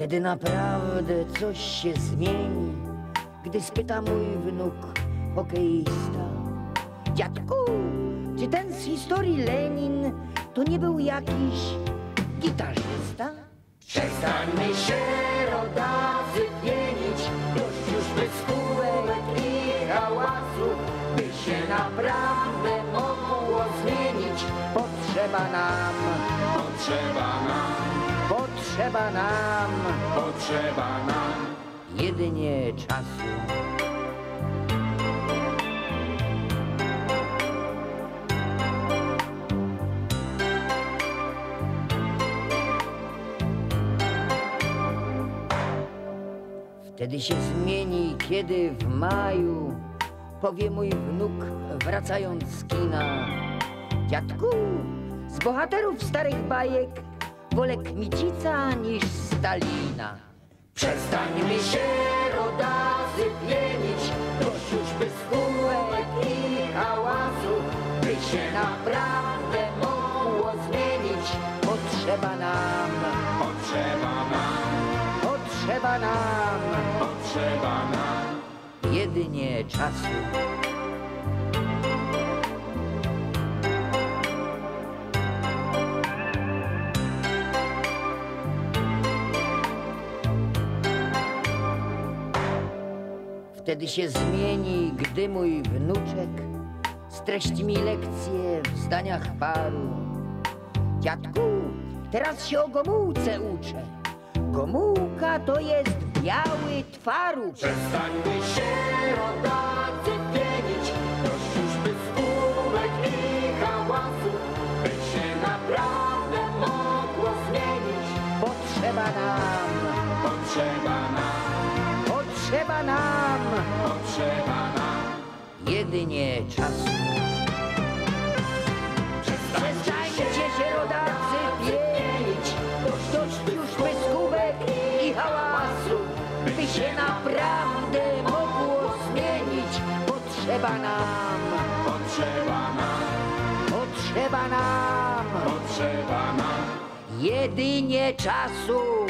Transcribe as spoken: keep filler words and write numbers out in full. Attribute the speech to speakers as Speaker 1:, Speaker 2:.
Speaker 1: Wtedy naprawdę coś się zmieni, gdy spyta mój wnuk hokeista: dziadku, czy ten z historii Lenin to nie był jakiś gitarzysta? Przestańmy się, rodacy, pienić, dość już pyskówek i hałasu, by się naprawdę mogło zmienić. Potrzeba nam,
Speaker 2: Potrzeba nam,
Speaker 1: potrzeba nam
Speaker 2: potrzeba nam
Speaker 1: jedynie czasu. Wtedy się zmieni, kiedy w maju powie mój wnuk, wracając z kina: dziadku, z bohaterów starych bajek wolę Kmicica niż Stalina. Przestańmy się, rodacy, pienić, dość już pyskówek i hałasu, by się naprawdę mogło zmienić. Potrzeba nam,
Speaker 2: Potrzeba nam,
Speaker 1: potrzeba nam
Speaker 2: potrzeba nam
Speaker 1: jedynie czasu. Wtedy się zmieni, gdy mój wnuczek streści mi lekcje w zdaniach paru: dziadku, teraz się o Gomułce uczę. Gomułka to jest biały twaróg.
Speaker 2: Przestańmy się, rodacy, pienić, dość już pyskówek i hałasu, by się naprawdę mogło zmienić.
Speaker 1: Potrzeba nam,
Speaker 2: Potrzeba nam,
Speaker 1: potrzeba nam
Speaker 2: potrzeba nam
Speaker 1: jedynie czasu. Przestańcie się, rodacy, pienić, dość już pyskówek i hałasu, by się naprawdę mogło zmienić. Potrzeba nam,
Speaker 2: Potrzeba nam,
Speaker 1: potrzeba nam
Speaker 2: potrzeba nam
Speaker 1: jedynie czasu.